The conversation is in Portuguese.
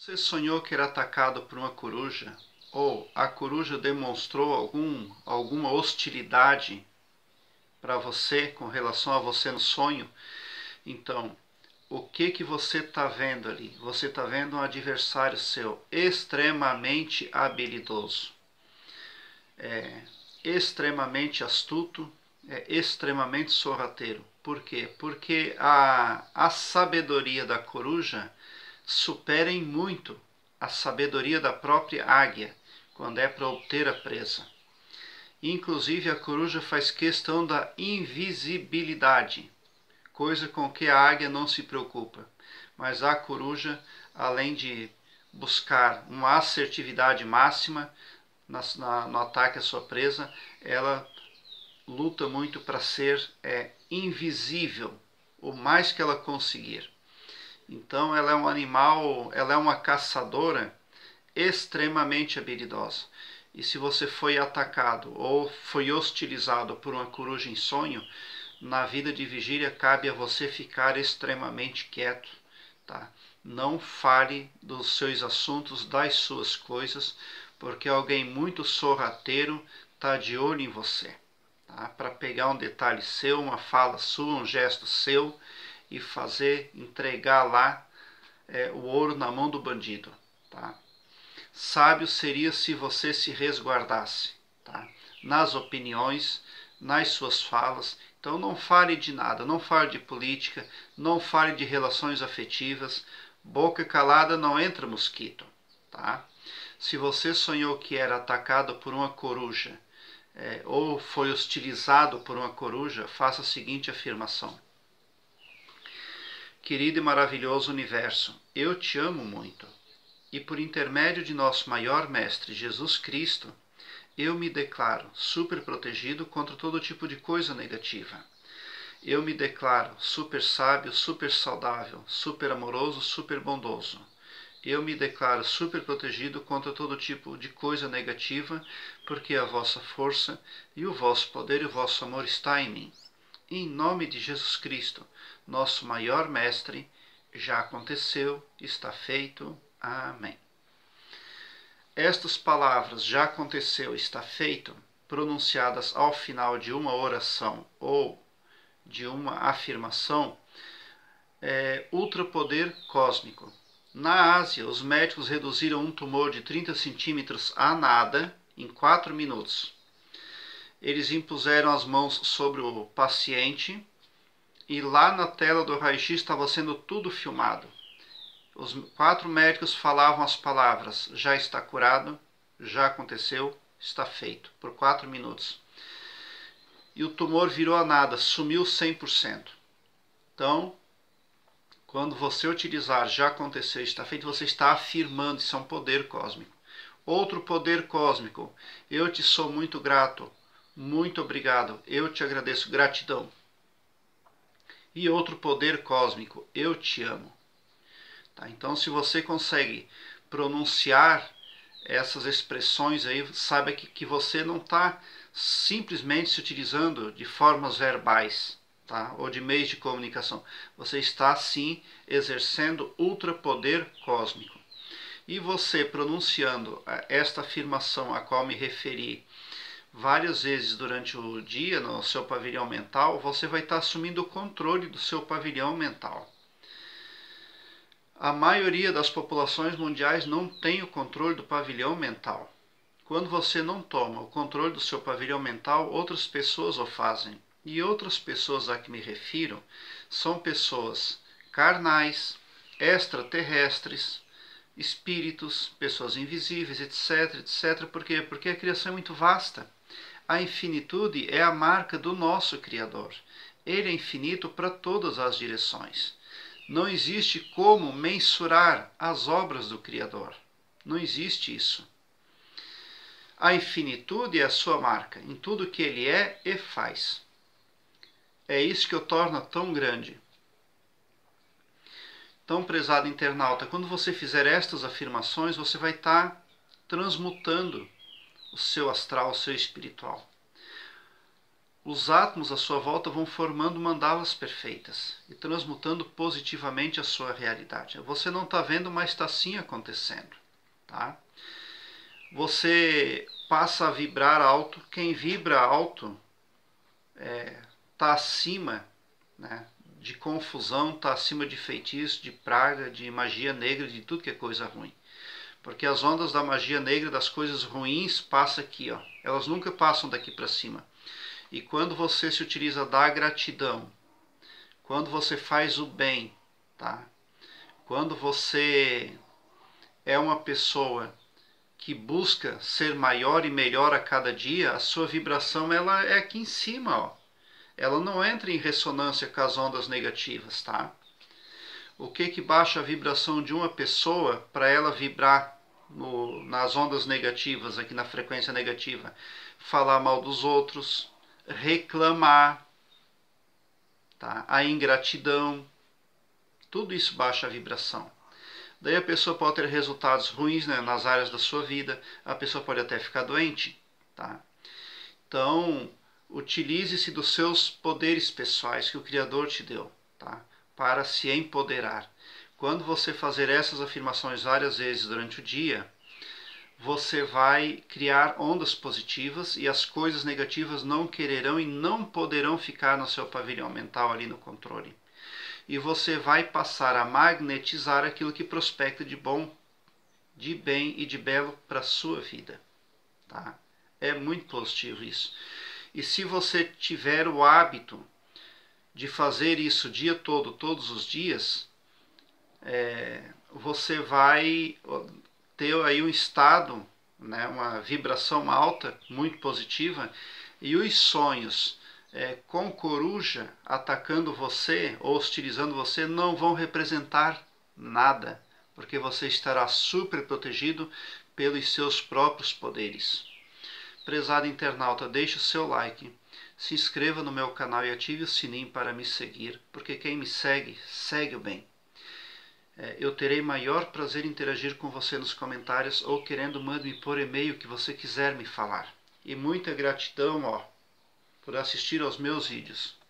Você sonhou que era atacado por uma coruja? Ou a coruja demonstrou alguma hostilidade para você com relação a você no sonho? Então, o que você está vendo ali? Você está vendo um adversário seu extremamente habilidoso, extremamente astuto, extremamente sorrateiro. Por quê? Porque a sabedoria da coruja supera em muito a sabedoria da própria águia, quando é para obter a presa. Inclusive, a coruja faz questão da invisibilidade, coisa com que a águia não se preocupa. Mas a coruja, além de buscar uma assertividade máxima no ataque à sua presa, ela luta muito para ser invisível, o mais que ela conseguir. Então ela é um animal, ela é uma caçadora extremamente habilidosa. E se você foi atacado ou foi hostilizado por uma coruja em sonho, na vida de vigília cabe a você ficar extremamente quieto, tá? Não fale dos seus assuntos, das suas coisas, porque alguém muito sorrateiro está de olho em você, tá? Para pegar um detalhe seu, uma fala sua, um gesto seu e fazer, entregar lá o ouro na mão do bandido, tá? Sábio seria se você se resguardasse, tá? Nas opiniões, nas suas falas. Então não fale de nada, não fale de política, não fale de relações afetivas. Boca calada não entra mosquito, tá? Se você sonhou que era atacado por uma coruja ou foi hostilizado por uma coruja, faça a seguinte afirmação: querido e maravilhoso universo, eu te amo muito. E por intermédio de nosso maior mestre Jesus Cristo, eu me declaro super protegido contra todo tipo de coisa negativa. Eu me declaro super sábio, super saudável, super amoroso, super bondoso. Eu me declaro super protegido contra todo tipo de coisa negativa, porque a vossa força e o vosso poder e o vosso amor está em mim. Em nome de Jesus Cristo, nosso maior mestre, já aconteceu, está feito. Amém. Estas palavras, já aconteceu, está feito, pronunciadas ao final de uma oração ou de uma afirmação, ultrapoder cósmico. Na Ásia, os médicos reduziram um tumor de 30 centímetros a nada em 4 minutos. Eles impuseram as mãos sobre o paciente e lá na tela do raio-x estava sendo tudo filmado. Os 4 médicos falavam as palavras: já está curado, já aconteceu, está feito, por 4 minutos. E o tumor virou a nada, sumiu 100%. Então, quando você utilizar já aconteceu, está feito, você está afirmando, isso é um poder cósmico. Outro poder cósmico: eu te sou muito grato, muito obrigado, eu te agradeço, gratidão. E outro poder cósmico: eu te amo. Tá? Então, se você consegue pronunciar essas expressões aí, saiba que você não está simplesmente se utilizando de formas verbais, tá? Ou de meios de comunicação. Você está, sim, exercendo ultrapoder cósmico. E você pronunciando esta afirmação a qual me referi várias vezes durante o dia no seu pavilhão mental, você vai estar assumindo o controle do seu pavilhão mental. A maioria das populações mundiais não tem o controle do pavilhão mental. Quando você não toma o controle do seu pavilhão mental, outras pessoas o fazem. E outras pessoas a que me refiro são pessoas carnais, extraterrestres, espíritos, pessoas invisíveis, etc, etc. Por quê? Porque a criação é muito vasta. A infinitude é a marca do nosso Criador. Ele é infinito para todas as direções. Não existe como mensurar as obras do Criador. Não existe isso. A infinitude é a sua marca em tudo que ele é e faz. É isso que o torna tão grande. Então, prezado internauta, quando você fizer estas afirmações, você vai estar transmutando o seu astral, o seu espiritual. os átomos à sua volta vão formando mandalas perfeitas e transmutando positivamente a sua realidade. Você não está vendo, mas está sim acontecendo. Tá? Você passa a vibrar alto. Quem vibra alto está acima, né, de confusão, está acima de feitiço, de praga, de magia negra, de tudo que é coisa ruim. Porque as ondas da magia negra, das coisas ruins, passam aqui, ó. Elas nunca passam daqui para cima. E quando você se utiliza da gratidão, quando você faz o bem, tá? Quando você é uma pessoa que busca ser maior e melhor a cada dia, a sua vibração ela é aqui em cima, ó. Ela não entra em ressonância com as ondas negativas, tá? O que baixa a vibração de uma pessoa para ela vibrar nas ondas negativas, aqui na frequência negativa? Falar mal dos outros, reclamar, tá? A ingratidão, tudo isso baixa a vibração. Daí a pessoa pode ter resultados ruins, né, nas áreas da sua vida, a pessoa pode até ficar doente, tá? Então, utilize-se dos seus poderes pessoais que o Criador te deu, tá? Para se empoderar. Quando você fazer essas afirmações várias vezes durante o dia, você vai criar ondas positivas e as coisas negativas não quererão e não poderão ficar no seu pavilhão mental ali no controle. E você vai passar a magnetizar aquilo que prospecta de bom, de bem e de belo para a sua vida. Tá? É muito positivo isso. E se você tiver o hábito de fazer isso o dia todo, todos os dias, você vai ter aí um estado, né, uma vibração alta, muito positiva, e os sonhos com coruja atacando você ou hostilizando você não vão representar nada, porque você estará super protegido pelos seus próprios poderes. Prezado internauta, deixe o seu like, se inscreva no meu canal e ative o sininho para me seguir, porque quem me segue, segue o bem. Eu terei maior prazer em interagir com você nos comentários ou querendo, mande-me por e-mail que você quiser me falar. E muita gratidão, ó, por assistir aos meus vídeos.